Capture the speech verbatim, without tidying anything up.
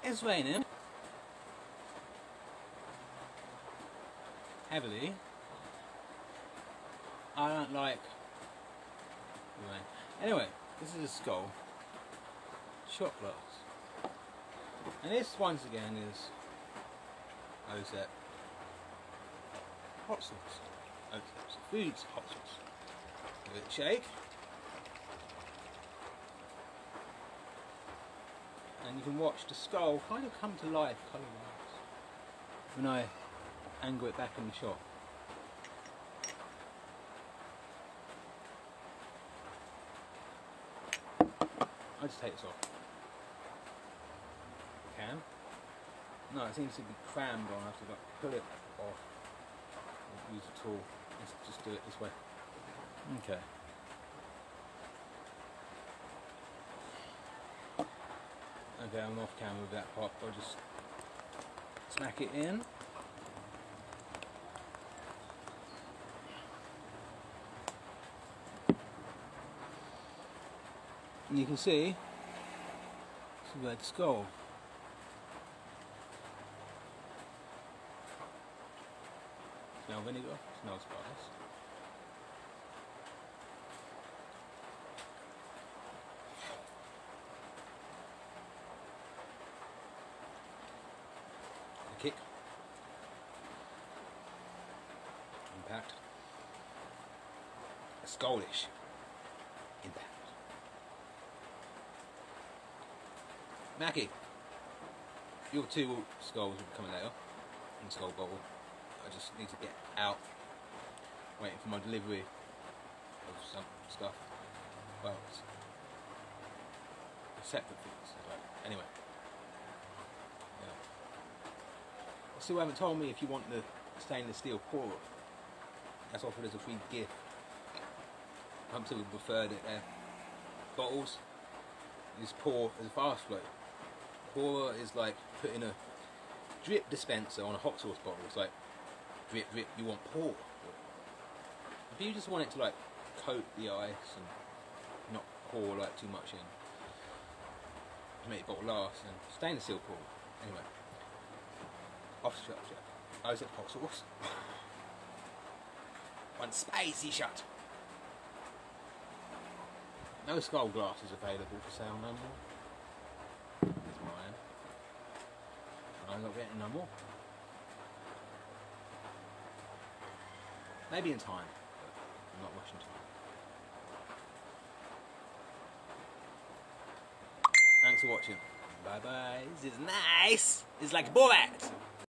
It's raining heavily. I don't like rain. Anyway, this is a skull shot glass, and this once again is Ozep hot sauce. Ozep Foods hot sauce. Give it a shake. And you can watch the skull kind of come to life colour-wise when I angle it back in the shot. I just take this off. Can. No, it seems to be crammed on. I have to like pull it off or use a tool. Let's just do it this way. Okay. Okay, I'm off camera with that part. I'll just smack it in. And you can see, this is where the skull. Smell vinegar, smells spice. Kick, impact, a skullish impact. Mackie, your two skulls will be coming later in the skull bottle. I just need to get out, waiting for my delivery of some stuff. Well, it's separate things. Anyway. Yeah. Still haven't told me if you want the stainless steel pourer. That's offered as a free gift. Some people prefer that their bottles is pour as a fast flow. Pourer is like putting a drip dispenser on a hot sauce bottle. It's like drip, drip. You want pour. If you just want it to like coat the ice and not pour like too much in, to make your bottle last, and stainless steel pour. Anyway. Off the structure. Ozep hot sauce. One spicy shot. No skull glasses available for sale no more. There's mine. I'm not getting no more. Maybe in time, but I'm not rushing time. Thanks for watching. Bye bye. This is nice. It's like a ball act.